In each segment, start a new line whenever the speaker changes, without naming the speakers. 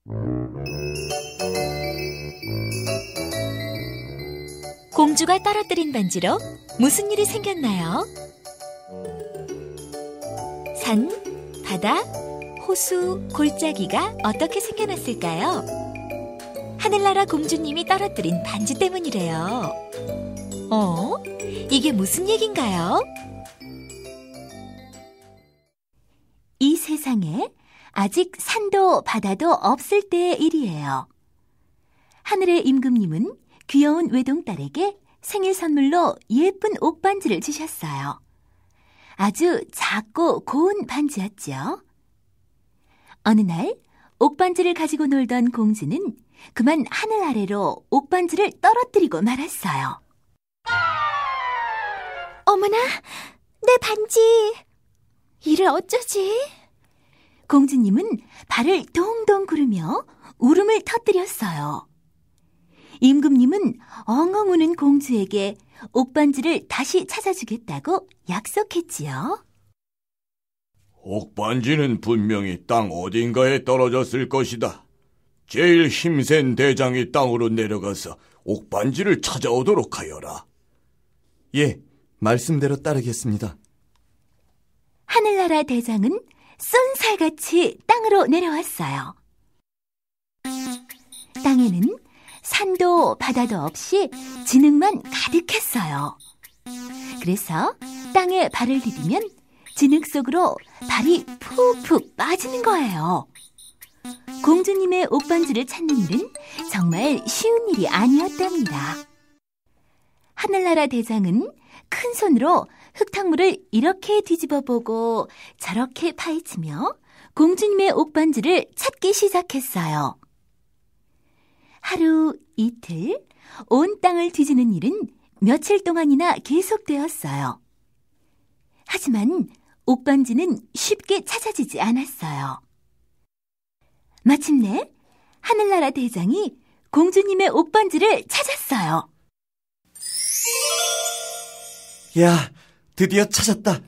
공주가 떨어뜨린 반지로 무슨 일이 생겼나요? 산, 바다, 호수, 골짜기가 어떻게 생겨났을까요? 하늘나라 공주님이 떨어뜨린 반지 때문이래요. 이게 무슨 얘긴가요? 이 세상에 아직 산도 바다도 없을 때의 일이에요. 하늘의 임금님은 귀여운 외동딸에게 생일 선물로 예쁜 옥반지를 주셨어요. 아주 작고 고운 반지였지요. 어느 날 옥반지를 가지고 놀던 공주는 그만 하늘 아래로 옥반지를 떨어뜨리고 말았어요. 어머나, 내 반지! 이를 어쩌지? 공주님은 발을 동동 구르며 울음을 터뜨렸어요. 임금님은 엉엉 우는 공주에게 옥반지를 다시 찾아주겠다고 약속했지요.
옥반지는 분명히 땅 어딘가에 떨어졌을 것이다. 제일 힘센 대장이 땅으로 내려가서 옥반지를 찾아오도록 하여라.
예, 말씀대로 따르겠습니다.
하늘나라 대장은 쏜살같이 땅으로 내려왔어요. 땅에는 산도 바다도 없이 진흙만 가득했어요. 그래서 땅에 발을 디디면 진흙 속으로 발이 푹푹 빠지는 거예요. 공주님의 옥반지를 찾는 일은 정말 쉬운 일이 아니었답니다. 하늘나라 대장은 큰 손으로 흙탕물을 이렇게 뒤집어보고 저렇게 파헤치며 공주님의 옥반지를 찾기 시작했어요. 하루, 이틀, 온 땅을 뒤지는 일은 며칠 동안이나 계속되었어요. 하지만 옥반지는 쉽게 찾아지지 않았어요. 마침내 하늘나라 대장이 공주님의 옥반지를 찾았어요.
야, 드디어 찾았다.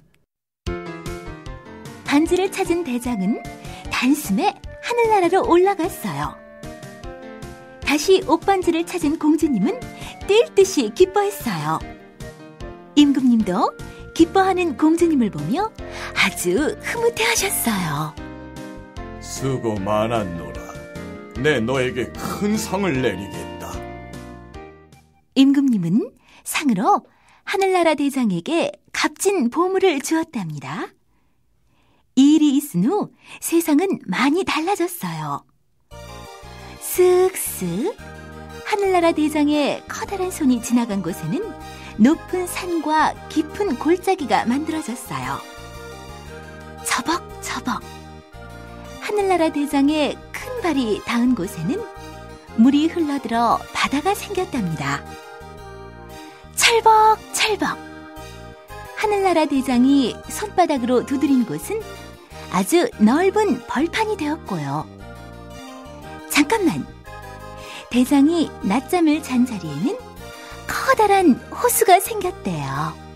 반지를 찾은 대장은 단숨에 하늘나라로 올라갔어요. 다시 옥반지를 찾은 공주님은 뛸 듯이 기뻐했어요. 임금님도 기뻐하는 공주님을 보며 아주 흐뭇해하셨어요.
수고 많았노라. 내 너에게 큰 상을 내리겠다.
임금님은 상으로 하늘나라 대장에게 값진 보물을 주었답니다. 이 일이 있은 후 세상은 많이 달라졌어요. 쓱쓱 하늘나라 대장의 커다란 손이 지나간 곳에는 높은 산과 깊은 골짜기가 만들어졌어요. 처벅처벅 하늘나라 대장의 큰 발이 닿은 곳에는 물이 흘러들어 바다가 생겼답니다. 철벅철벅 하늘나라 대장이 손바닥으로 두드린 곳은 아주 넓은 벌판이 되었고요. 잠깐만! 대장이 낮잠을 잔 자리에는 커다란 호수가 생겼대요.